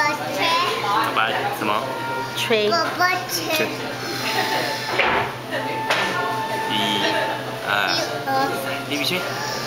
爸爸什么？ 吹。 爸爸吹。1、2、3，你必须。